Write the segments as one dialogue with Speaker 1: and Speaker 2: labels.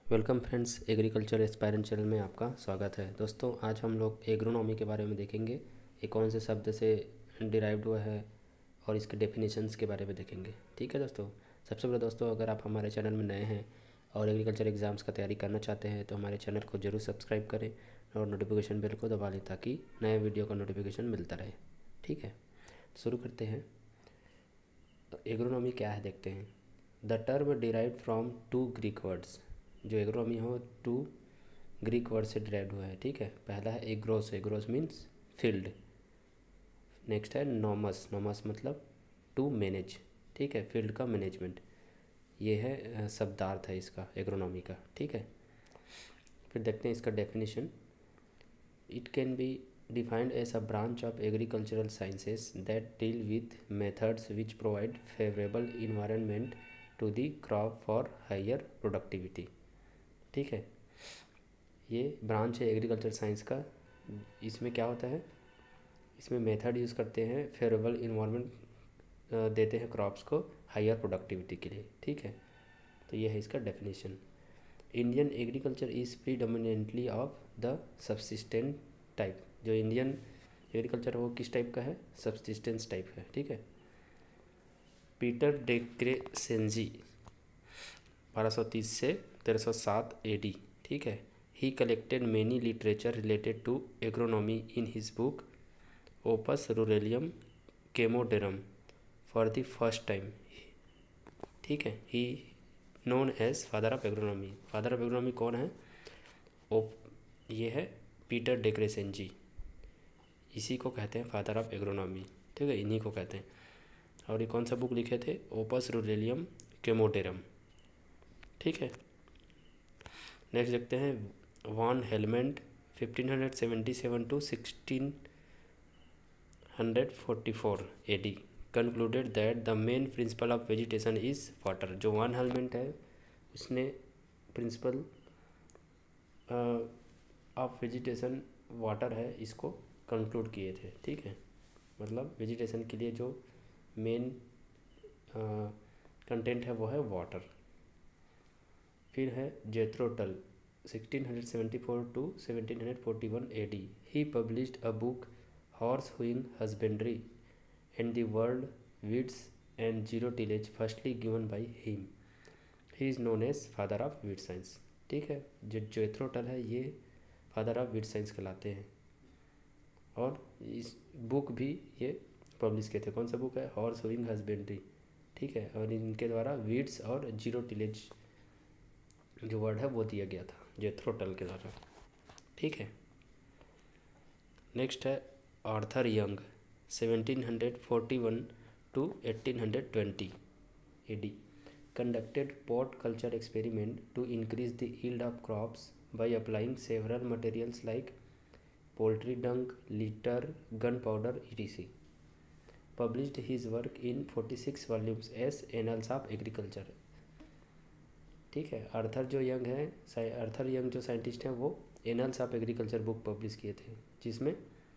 Speaker 1: Welcome friends, agriculture aspirant channel में आपका स्वागत है। दोस्तों, आज हम लोग एग्रोनॉमी के बारे में देखेंगे। ये कौन से शब्द से डिराइव्ड हुआ है और इसके डेफिनेशंस के बारे में देखेंगे। ठीक है दोस्तों। सबसे पहले दोस्तों, अगर आप हमारे चैनल में नए हैं और एग्रीकल्चर एग्ज़ाम्स का तैयारी करना चाहते हैं तो हमारे चैनल को ज़रूर सब्सक्राइब करें और नोटिफिकेशन बेल को दबा लें ताकि नए वीडियो का नोटिफिकेशन मिलता रहे। ठीक है, शुरू करते हैं। एग्रोनॉमी क्या है देखते हैं। The term derived from two Greek words. जो एग्रोनॉमी हो टू ग्रीक वर्ड से डिराइव्ड हुआ है। ठीक है, पहला है agros. Agros means field. Next है नॉमस। नॉमस मतलब टू मैनेज। ठीक है, फील्ड का मैनेजमेंट। ये है शब्दार्थ है इसका, एग्रोनॉमी का। ठीक है, फिर देखते हैं इसका definition. It can be defined as a branch of agricultural sciences that deal with methods which provide favourable environment to the crop for higher productivity. ठीक है, ये ब्रांच है एग्रीकल्चर साइंस का। इसमें क्या होता है, इसमें मेथड यूज़ करते हैं, फेवरेबल इन्वायरमेंट देते हैं क्रॉप्स को हायर प्रोडक्टिविटी के लिए। ठीक है, तो ये है इसका definition. Indian agriculture is predominantly of the subsistent type. जो इंडियन एग्रीकल्चर है वो किस टाइप का है, सब्सिस्टेंस टाइप है। ठीक है, पीटर डेक्रेसेंजी 1230 से 1307 AD। ठीक है, he collected many literature related to agronomy in his book opus ruralium commodorum for the first time. ठीक है, he known as father of agronomy. Father of agronomy कौन है? ये है पीटर डेक्रेसेंजी। इसी को कहते हैं फादर ऑफ एग्रोनॉमी। ठीक है, इन्हीं को कहते हैं। और ये कौन सा बुक लिखे थे? Opus ruralium commodorum. ठीक है, नेक्स्ट देखते हैं। Von Helmont 1577 to 1644 AD concluded that the main principle of vegetation is water। जो वॉन हेलमेंट है उसने प्रिंसिपल ऑफ वेजिटेशन वाटर है, इसको कंक्लूड किए थे। ठीक है, मतलब वेजिटेशन के लिए जो मेन कंटेंट है वो है वाटर। फिर है जेथ्रो टल 1674 to 1741 AD। He published a book Horse Hoeing Husbandry and the World Weeds and Zero Tillage, firstly given by him। He is known as Father of Weed Science। ठीक है, जो Jethro टल है ये father of weed science कहलाते हैं और इस बुक भी ये पब्लिश किए थे। कौन सा बुक है? Horse hoeing husbandry. ठीक है, और इनके द्वारा वीड्स और जीरो टिलेज जो वर्ड है वो दिया गया था जेथ्रो टल के द्वारा। ठीक है, नेक्स्ट है Arthur Young 1741 to 1820 AD conducted pot culture experiment to increase the yield of crops by applying several materials like poultry dung, litter, gunpowder, etc. Published his work in 46 volumes as Annals of Agriculture। ठीक है, Arthur जो young है, Arthur young जो scientist हैं वो annals of agriculture book publish किए थे जिसमें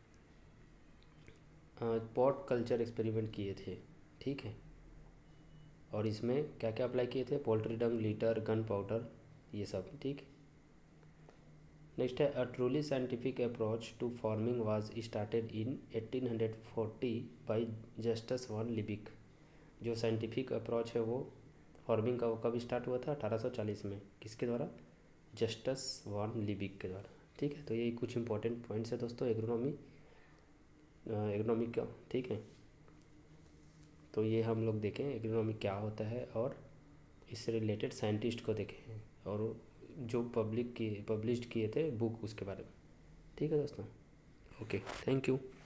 Speaker 1: पॉट कल्चर एक्सपेरिमेंट किए थे। ठीक है, और इसमें क्या क्या अप्लाई किए थे? Poultry dung, litter, gun powder, ये सब। ठीक, नेक्स्ट है a truly scientific approach to farming was started in 1840 by Justus von Liebig. जो साइंटिफिक अप्रोच है वो फार्मिंग का कब स्टार्ट हुआ था? 1840 में। किसके द्वारा? जस्टस वॉन लिबिक के द्वारा। ठीक है, तो ये कुछ इंपॉर्टेंट पॉइंट्स है दोस्तों एग्रोनॉमी का। ठीक है, तो ये हम लोग देखें एग्रोनॉमी क्या होता है और इससे रिलेटेड साइंटिस्ट को देखें और जो पब्लिश्ड किए थे बुक उसके बारे में। ठीक है दोस्तों, ओके, थैंक यू।